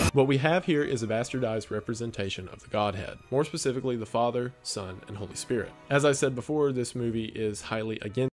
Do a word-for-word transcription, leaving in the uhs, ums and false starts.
What we have here is a bastardized representation of the Godhead, more specifically the Father, Son, and Holy Spirit. As I said before, this movie is highly against